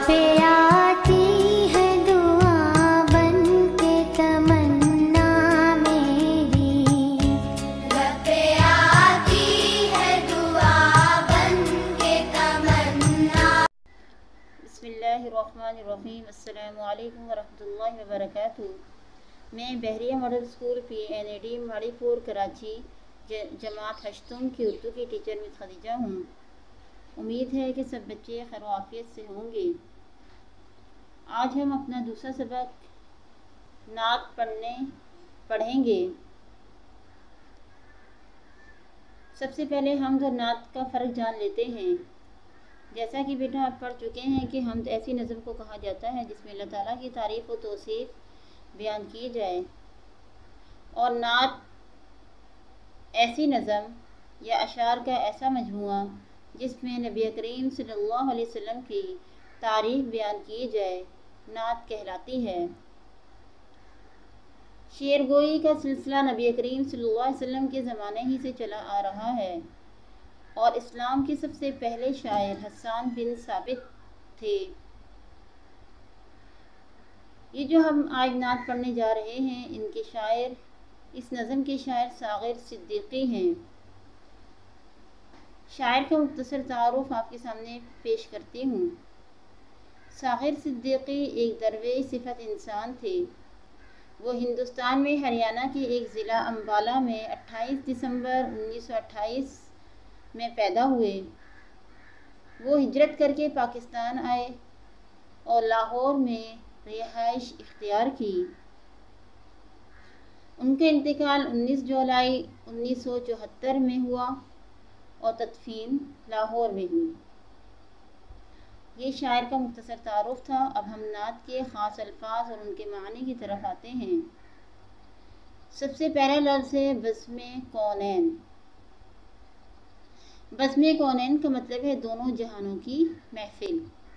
पे आती है दुआ बन के तमन्ना मेरी, रब पे आती है दुआ बन के तमन्ना। बिस्मिल्लाहिर्रहमानिर्रहीम। अस्सलामु अलैकुम वरहमतुल्लाहि वबरकातुहू। मैं Bahria model school PNAD Manipur Karachi जमात हश्तम की उर्दू की टीचर मिस खदीजा हूँ। उम्मीद है कि सब बच्चे खैर आफियत से होंगे। आज हम अपना दूसरा सबक नात पढ़ेंगे। सबसे पहले हम तो नात का फ़र्क जान लेते हैं। जैसा कि बेटा आप पढ़ चुके हैं कि हम ऐसी नज़म को कहा जाता है जिसमें अल्लाह ताला की तारीफ़ व तौसीफ़ बयान की जाए, और नात ऐसी नज़म या अशार का ऐसा मजमुआ जिसमें नबी करीम सल्लल्लाहु अलैहि वसल्लम की तारीफ़ बयान की जाए, नात कहलाती है। शेर गोई का सिलसिला नबी करीम सल्लल्लाहु अलैहि वसल्लम के ज़माने ही से चला आ रहा है, और इस्लाम के सबसे पहले शायर हसन बिन साबित थे। ये जो हम आज नात पढ़ने जा रहे हैं, इनके शायर, इस नज़म के शायर साग़िर सिद्दीकी हैं। शायर का मुख्तसर तारुफ आपके सामने पेश करती हूँ। साग़िर सिद्दीकी एक दरवेश सिफत इंसान थे। वो हिंदुस्तान में हरियाणा के एक ज़िला अम्बाला में 28 दिसंबर 1928 में पैदा हुए। वो हिजरत करके पाकिस्तान आए और लाहौर में रिहाइश इख्तियार की। उनका इंतकाल 19 जुलाई 1974 में हुआ और तदफीन लाहौर में हुई। ये शायर का मुख्तसर तारुफ था। अब हम नात के ख़ास अल्फाज और उनके मानी की तरफ आते हैं। सबसे पहला लफ्ज़ है बज़्म कौनैन। बज़्म कौनैन का मतलब है दोनों जहानों की महफिल।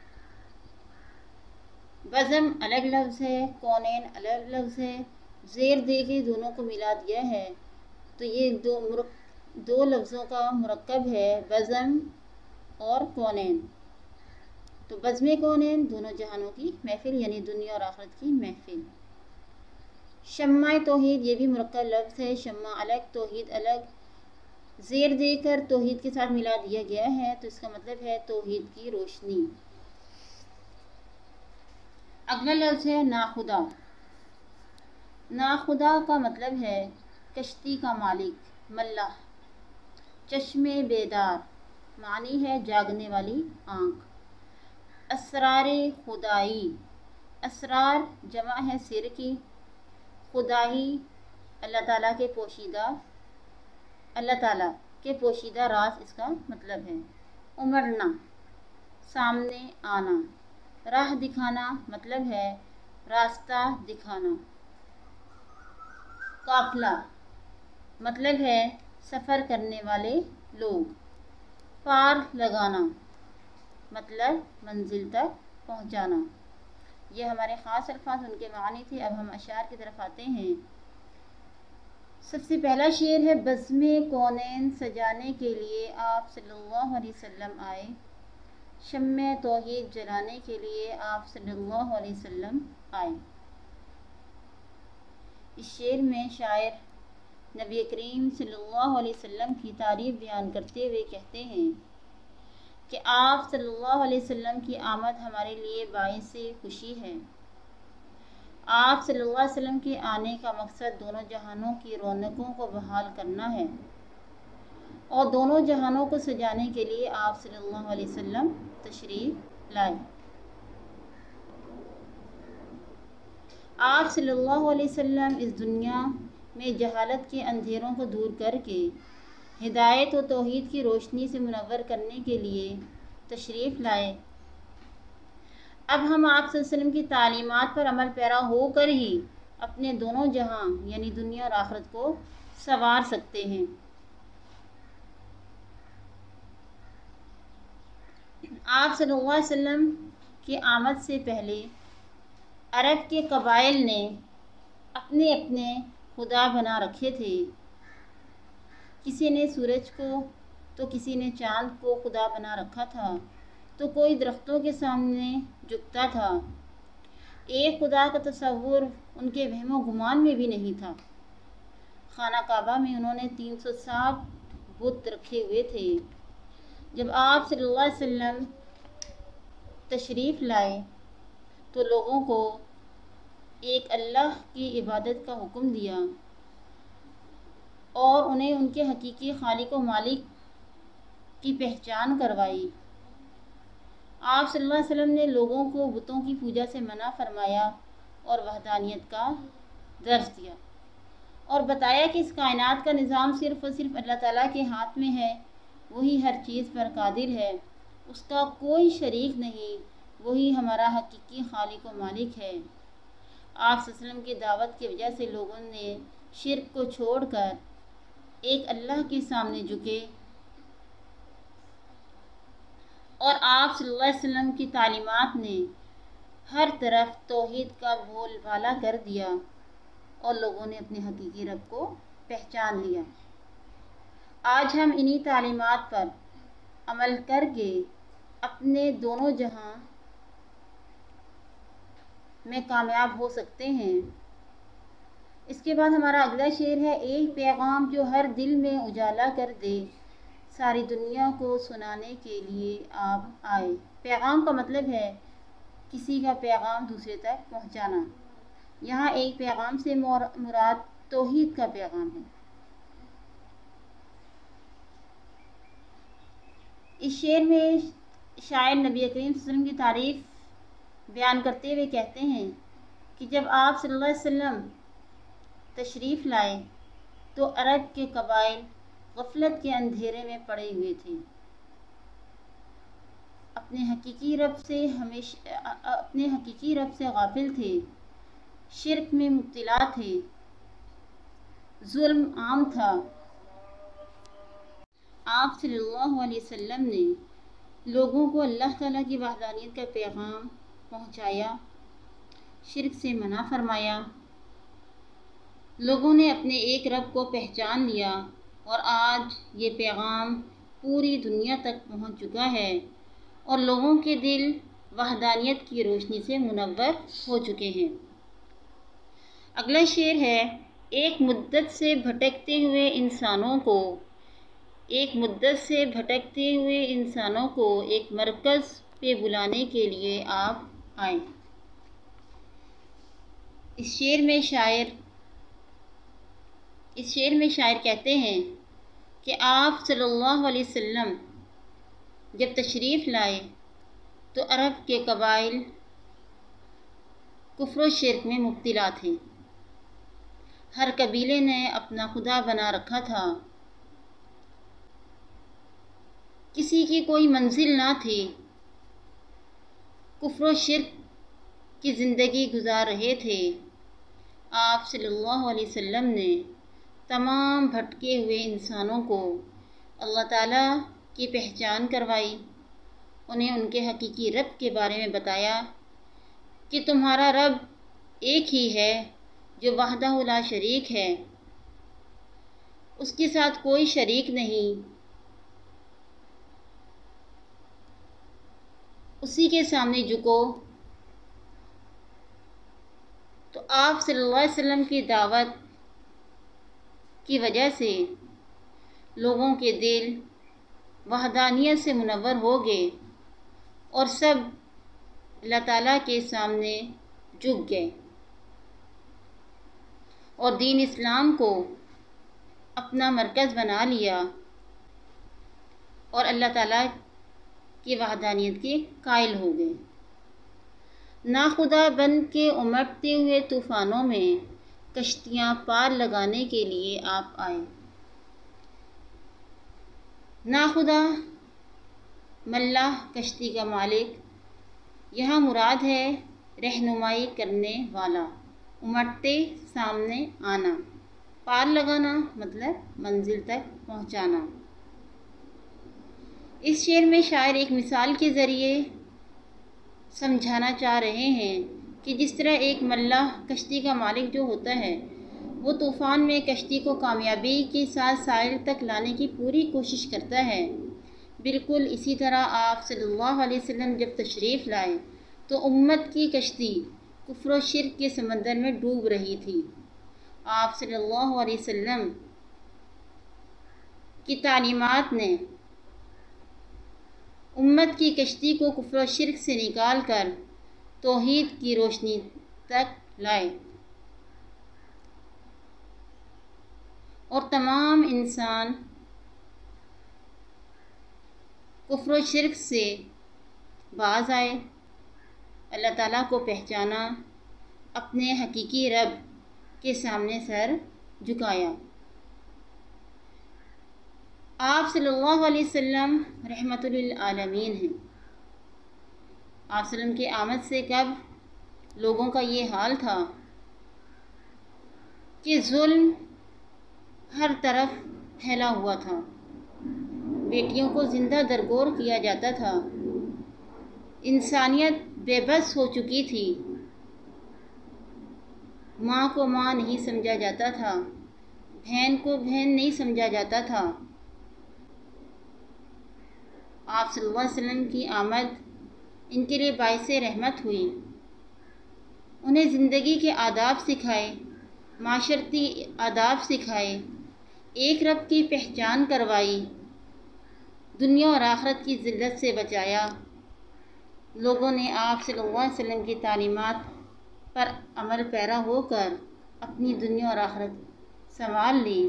बज़्म अलग लफ्ज़ है, कौनैन अलग लफ्ज़ है। ज़ेर दे के दोनों को मिला दिया है तो ये दो लफ्ज़ों का मुरक्कब है, बज़्म और कौनैन। तो बज़्म कौनैन दोनों जहानों की महफिल यानी दुनिया और आखिरत की महफिल। शम्मा तौहीद ये भी मुरक्कब लफ्ज़ है। शम्मा अलग, तौहीद अलग। ज़ेर देकर तौहीद के साथ मिला दिया गया है तो इसका मतलब है तौहीद की रोशनी। अगला लफ्ज़ है नाखुदा। नाखुदा का मतलब है कश्ती का मालिक, मल्लाह। चश्मे बेदार मानी है जागने वाली आँख। असरारे खुदाई, असरार जमा है सिर की, खुदाई अल्लाह ताला के पोशीदा राज इसका मतलब है। उमरना सामने आना। राह दिखाना मतलब है रास्ता दिखाना। काफिला मतलब है सफ़र करने वाले लोग। पार लगाना मतलब मंजिल तक पहुंचाना। ये हमारे ख़ास अल्फाज, उनके मानी थे। अब हम अशार की तरफ आते हैं। सबसे पहला शेर है बज़्म कौनैन सजाने के लिए आप सल्लल्लाहु अलैहि वसल्लम आए। शम्मे तौहीद जलाने के लिए आप सल्लल्लाहु अलैहि वसल्लम आए। इस शेर में शायर नबी करीम सल्लल्लाहु अलैहि वसल्लम की तारीफ़ बयान करते हुए कहते हैं कि आप सल्लल्लाहु अलैहि वसल्लम की आमद हमारे लिए बाइसे खुशी है। आप सल्लल्लाहु अलैहि वसल्लम के आने का मकसद दोनों जहानों की रौनकों को बहाल करना है और दोनों जहानों को सजाने के लिए आप सल्लल्लाहु अलैहि वसल्लम तशरीफ़ लाए। आप सल्लल्लाहु अलैहि वसल्लम इस दुनिया में जहालत के अंधेरों को दूर करके हिदायत व तौहीद की रोशनी से मुनव्वर करने के लिए तशरीफ़ लाए। अब हम आप सल्लल्लाहु अलैहि वसल्लम की तालीमात पर अमल पैरा होकर ही अपने दोनों जहां यानी दुनिया और आखिरत को संवार सकते हैं। आप सल्लल्लाहु अलैहि वसल्लम की आमद से पहले अरब के कबाइल ने अपने अपने खुदा बना रखे थे। किसी ने सूरज को तो किसी ने चाँद को खुदा बना रखा था। تو کوئی درختوں کے سامنے جھکتا تھا۔ ایک خدا کا تصور ان کے وہم و گمان میں بھی نہیں تھا۔ خانہ کعبہ میں انہوں نے 360 بت رکھے ہوئے تھے۔ جب آپ صلی اللہ علیہ وسلم تشریف لائے تو لوگوں کو ایک اللہ کی عبادت کا حکم دیا اور انہیں ان کے حقیقی خالق و مالک کی پہچان کروائی۔ آپ صلی اللہ علیہ وسلم نے لوگوں کو بتوں کی پوجا سے منع فرمایا اور وحدانیت کا درس دیا اور بتایا کہ اس کائنات کا نظام صرف اور صرف اللہ تعالیٰ کے ہاتھ میں ہے۔ وہی ہر چیز پر قادر ہے، اس کا کوئی شریک نہیں، وہی ہمارا حقیقی خالق و مالک ہے۔ آپ صلی اللہ علیہ وسلم کی دعوت کی وجہ سے لوگوں نے شرک کو چھوڑ کر ایک اللہ کے سامنے جھکے اور آپ صلی اللہ علیہ وسلم کی تعلیمات نے ہر طرف توحید کا بول بالا کر دیا اور لوگوں نے اپنے حقیقی رب کو پہچان لیا۔ آج ہم انہی تعلیمات پر عمل کر کے اپنے دونوں جہاں میں کامیاب ہو سکتے ہیں۔ اس کے بعد ہمارا اگلا شعر ہے، ایک پیغام جو ہر دل میں اجالا کر دے، ساری دنیا کو سنانے کے لیے آپ آئے۔ پیغام کا مطلب ہے کسی کا پیغام دوسرے تک پہنچانا۔ یہاں ایک پیغام سے مراد توحید کا پیغام ہے۔ اس شعر میں شاعر نبی کریم صلی اللہ علیہ وسلم کی تعریف بیان کرتے ہوئے کہتے ہیں کہ جب آپ صلی اللہ علیہ وسلم تشریف لائے تو عرب کے قبائل غفلت کے اندھیرے میں پڑے ہوئے تھے، اپنے حقیقی رب سے غافل تھے، شرک میں مبتلا تھے، ظلم عام تھا۔ آپ صلی اللہ علیہ وسلم نے لوگوں کو اللہ تعالیٰ کی وحدانیت کا پیغام پہنچایا، شرک سے منع فرمایا۔ لوگوں نے اپنے ایک رب کو پہچان لیا اور آج یہ پیغام پوری دنیا تک پہنچ چکا ہے اور لوگوں کے دل وحدانیت کی روشنی سے منور ہو چکے ہیں۔ اگلا شعر ہے، ایک مدت سے بھٹکتے ہوئے انسانوں کو ایک مرکز پہ بلانے کے لیے آپ آئے۔ اس شعر میں شاعر کہتے ہیں کہ آپ صلی اللہ علیہ وسلم جب تشریف لائے تو عرب کے قبائل کفر و شرک میں مبتلا تھے، ہر قبیلے نے اپنا خدا بنا رکھا تھا، کسی کی کوئی منزل نہ تھی، کفر و شرک کی زندگی گزار رہے تھے۔ آپ صلی اللہ علیہ وسلم نے تمام بھٹکے ہوئے انسانوں کو اللہ تعالیٰ کی پہچان کروائی، انہیں ان کے حقیقی رب کے بارے میں بتایا کہ تمہارا رب ایک ہی ہے جو وحدہ لا شریک ہے، اس کے ساتھ کوئی شریک نہیں، اسی کے سامنے جھکو۔ تو آپ صلی اللہ علیہ وسلم کی دعوت کی وجہ سے لوگوں کے دل وحدانیت سے منور ہو گئے اور سب اللہ تعالیٰ کے سامنے جھک گئے اور دین اسلام کو اپنا مرکز بنا لیا اور اللہ تعالیٰ کی وحدانیت کے قائل ہو گئے۔ ناخدا بن کے امٹتے ہوئے طوفانوں میں کشتیاں پار لگانے کے لیے آپ آئے۔ ناخدا ملاح کشتی کا مالک، یہاں مراد ہے رہنمائی کرنے والا، امٹتے سامنے آنا، پار لگانا مطلب منزل تک پہنچانا۔ اس شعر میں شاعر ایک مثال کے ذریعے سمجھانا چاہ رہے ہیں کہ جس طرح ایک ملاح کشتی کا مالک جو ہوتا ہے وہ طوفان میں کشتی کو کامیابی کے ساتھ ساحل تک لانے کی پوری کوشش کرتا ہے، بالکل اسی طرح آپ صلی اللہ علیہ وسلم جب تشریف لائے تو امت کی کشتی کفر و شرک کے سمندر میں ڈوب رہی تھی۔ آپ صلی اللہ علیہ وسلم کی تعلیمات نے امت کی کشتی کو کفر و شرک سے نکال کر توحید کی روشنی تک لائے اور تمام انسان کفر و شرک سے باز آئے، اللہ تعالیٰ کو پہچانا، اپنے حقیقی رب کے سامنے سر جھکایا۔ آپ صلی اللہ علیہ وسلم رحمت للعالمین ہیں۔ آپ صلی اللہ علیہ وسلم کی آمد سے کب لوگوں کا یہ حال تھا کہ ظلم ہر طرف پھیلا ہوا تھا، بیٹیوں کو زندہ درگور کیا جاتا تھا، انسانیت بے بس ہو چکی تھی، ماں کو ماں نہیں سمجھا جاتا تھا، بہن کو بہن نہیں سمجھا جاتا تھا۔ آپ صلی اللہ علیہ وسلم کی آمد ان کے لیے باعث رحمت ہوئی، انہیں زندگی کے آداب سکھائے، معاشرتی آداب سکھائے، ایک رب کی پہچان کروائی، دنیا اور آخرت کی ذلت سے بچایا۔ لوگوں نے آپ صلی اللہ علیہ وسلم کی تعلیمات پر عمل پیرا ہو کر اپنی دنیا اور آخرت سنوار لی۔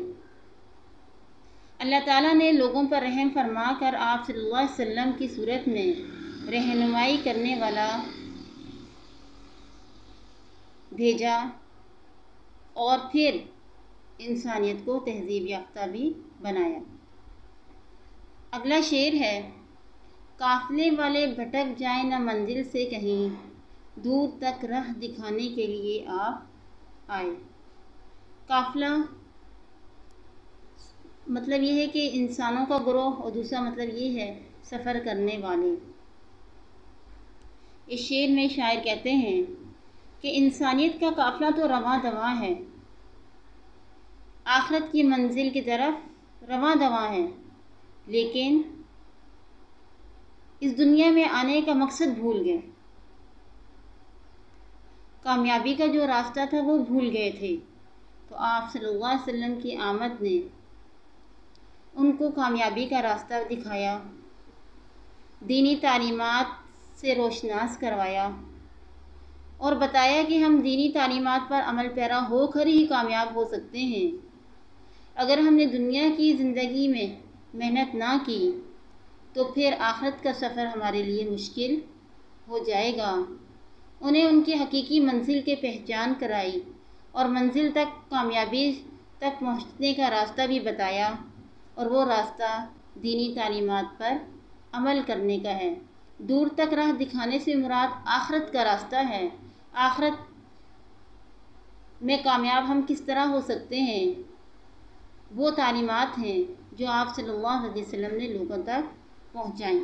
اللہ تعالیٰ نے لوگوں پر رحم فرما کر آپ صلی اللہ علیہ وسلم کی صورت میں رہنمائی کرنے والا بھیجا اور پھر انسانیت کو تہذیب یافتہ بھی بنایا۔ اگلا شعر ہے، قافلے والے بھٹک جائیں نہ منزل سے کہیں، دور تک راہ دکھانے کے لیے آپ آئے۔ قافلہ مطلب یہ ہے کہ انسانوں کا گروہ، اور دوسرا مطلب یہ ہے سفر کرنے والے۔ اس شعر میں شاعر کہتے ہیں کہ انسانیت کا قافلہ تو رواں دواں ہے، آخرت کی منزل کی طرف رواں دواں ہے، لیکن اس دنیا میں آنے کا مقصد بھول گئے، کامیابی کا جو راستہ تھا وہ بھول گئے تھے۔ تو آپ صلی اللہ علیہ وسلم کی آمد نے ان کو کامیابی کا راستہ دکھایا، دینی تعلیمات سے روشناس کروایا اور بتایا کہ ہم دینی تعلیمات پر عمل پیرا ہو کر ہی کامیاب ہو سکتے ہیں۔ اگر ہم نے دنیا کی زندگی میں محنت نہ کی تو پھر آخرت کا سفر ہمارے لیے مشکل ہو جائے گا۔ انہیں ان کی حقیقی منزل کی پہچان کرائی اور منزل تک، کامیابی تک پہنچنے کا راستہ بھی بتایا، اور وہ راستہ دینی تعلیمات پر عمل کرنے کا ہے۔ دور تک راہ دکھانے سے مراد آخرت کا راستہ ہے۔ آخرت میں کامیاب ہم کس طرح ہو سکتے ہیں، وہ تعلیمات ہیں جو آپ صلی اللہ علیہ وسلم نے لوگوں تک پہنچائیں۔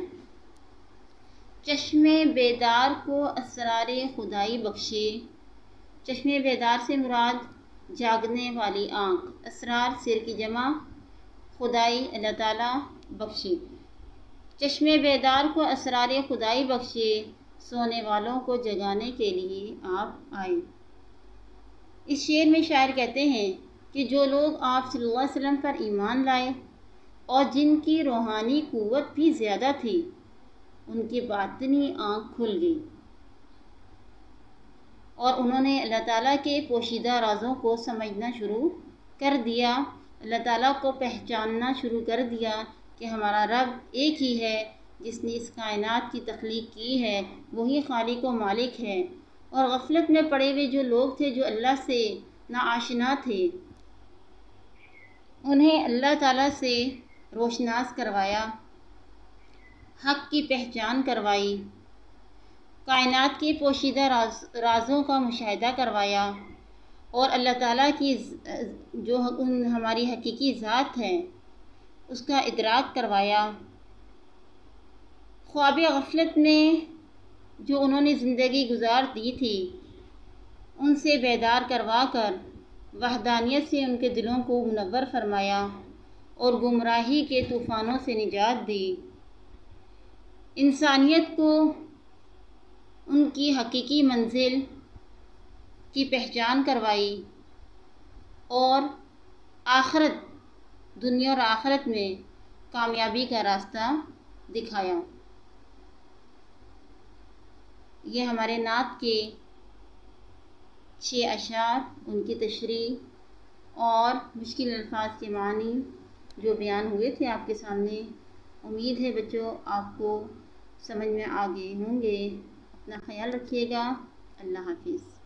چشم بیدار کو اسرار خدائی بخشے۔ چشم بیدار سے مراد جاگنے والی آنکھ، اسرار سر کی جمع، خدائی اللہ تعالیٰ بخشے۔ چشم بیدار کو اسرار خدائی بخشے، سونے والوں کو جگانے کے لیے آپ آئے۔ اس شعر میں شاعر کہتے ہیں کہ جو لوگ آپ صلی اللہ علیہ وسلم پر ایمان لائے اور جن کی روحانی قوت بھی زیادہ تھی، ان کی باطنی آنکھ کھل گئی اور انہوں نے اللہ تعالیٰ کے پوشیدہ رازوں کو سمجھنا شروع کر دیا، اللہ تعالیٰ کو پہچاننا شروع کر دیا کہ ہمارا رب ایک ہی ہے جس نے اس کائنات کی تخلیق کی ہے، وہی خالق و مالک ہے۔ اور غفلت میں پڑے ہوئے جو لوگ تھے، جو اللہ سے ناآشنا تھے، انہیں اللہ تعالیٰ سے روشناس کروایا، حق کی پہچان کروائی، کائنات کے پوشیدہ رازوں کا مشاہدہ کروایا اور اللہ تعالیٰ کی جو ہماری حقیقی ذات ہے اس کا ادراک کروایا۔ خواب غفلت میں جو انہوں نے زندگی گزار دی تھی ان سے بیدار کروا کر وحدانیت سے ان کے دلوں کو منور فرمایا اور گمراہی کے طوفانوں سے نجات دی۔ انسانیت کو ان کی حقیقی منزل کی پہچان کروائی اور دنیا اور آخرت میں کامیابی کا راستہ دکھایا۔ یہ ہمارے نعت کے 6 اشعار، ان کی تشریح اور مشکل الفاظ کے معنی جو بیان ہوئے تھے آپ کے سامنے۔ امید ہے بچوں آپ کو سمجھ میں آ گئے ہوں گے۔ اپنا خیال رکھیے گا۔ اللہ حافظ۔